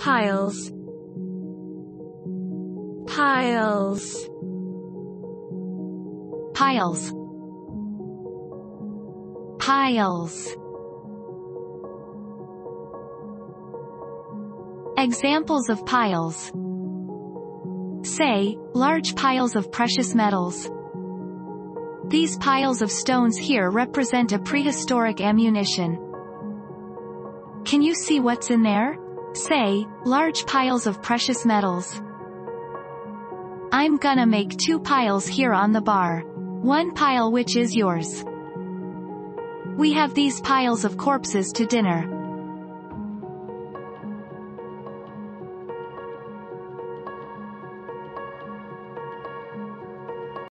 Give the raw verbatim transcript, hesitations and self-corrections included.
piles, piles, piles, piles. Examples of piles. Say, large piles of precious metals. These piles of stones here represent a prehistoric ammunition. Can you see what's in there? Say, large piles of precious metals. I'm gonna make two piles here on the bar. One pile which is yours. We have these piles of corpses to dinner.